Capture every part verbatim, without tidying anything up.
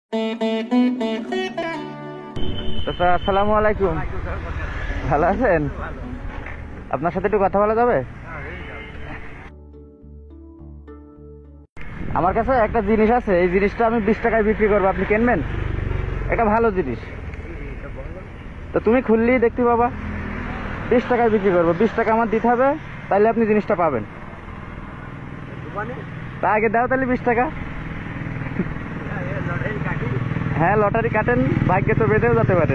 চাচা আসসালামু আলাইকুম, ভালো আছেন? আপনার সাথে একটু কথা বলা যাবে? আমার কাছে একটা জিনিস আছে, এই জিনিসটা আমি বিশ টাকায় বিক্রি করবো, আপনি কিনবেন? এটা ভালো জিনিস তো তুমি খুললেই দেখতে পাবা। বিশ টাকায় বিক্রি করবো, বিশ টাকা আমার দিতে হবে, তাহলে আপনি জিনিসটা পাবেন। তা আগে দাও তাহলে বিশ টাকা। হ্যাঁ লটারি কাটেন, ভাগ্যে তো বেঁধেও যেতে পারে।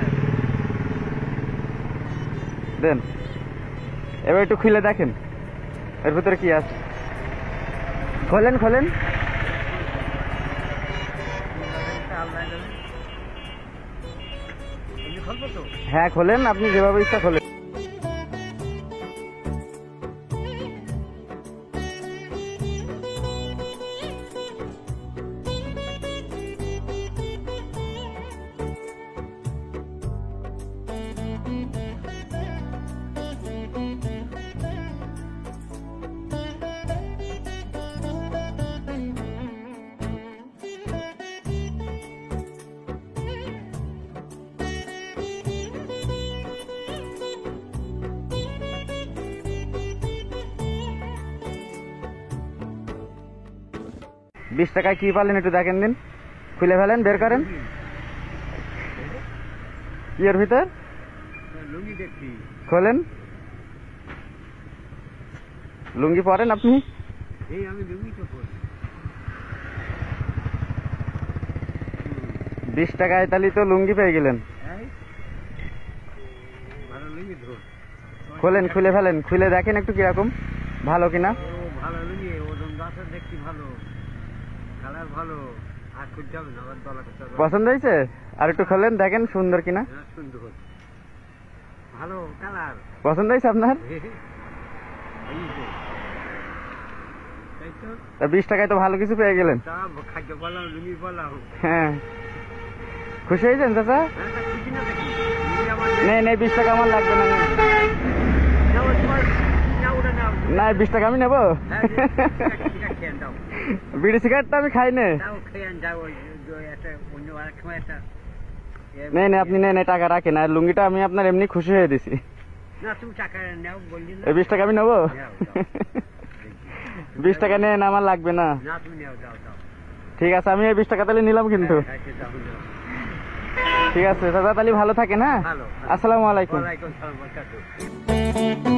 দেন এবার একটু খুলে দেখেন এর ভিতরে কি আছে। খোলেন খোলেন। হ্যাঁ খোলেন, আপনি যেভাবে ইচ্ছা খোলেন। বিশ টাকায় কি পালেন একটু দেখেন দিন, খুলে ফেলেন, বের করেন। কি এর ভিতর? খোলেন। লুঙ্গি পরেন আপনি? বিশ টাকায় তাহলে তো লুঙ্গি পেয়ে গেলেন। খোলেন, খুলে ফেলেন, খুলে দেখেন একটু কিরকম, ভালো কিনা। পছন্দ হয়েছে? আর একটু খোলেন দেখেন সুন্দর কিনা। পছন্দ হয়েছে আপনার? বিশ টাকায় তো ভালো কিছু পেয়ে গেলেন। হ্যাঁ খুশি হয়েছেন চাচা? নেই নেই, বিশ টাকা আমার লাগবে না। না বিশ টাকা আমি নেবো। বিড়ি সিগারেটটা আমি খাই না। নেই নেই আপনি নেই নেই, টাকা রাখেন। আর লুঙ্গিটা আমি আপনার এমনি খুশি হয়ে দিছি। এই বিশ টাকা আমি নেবো। বিশ টাকা নেন, আমার লাগবে না। ঠিক আছে আমি এই বিশ টাকা তাহলে নিলাম কিন্তু। ঠিক আছে দাদা, তাহলে ভালো থাকেন। হ্যাঁ আসসালামু আলাইকুম।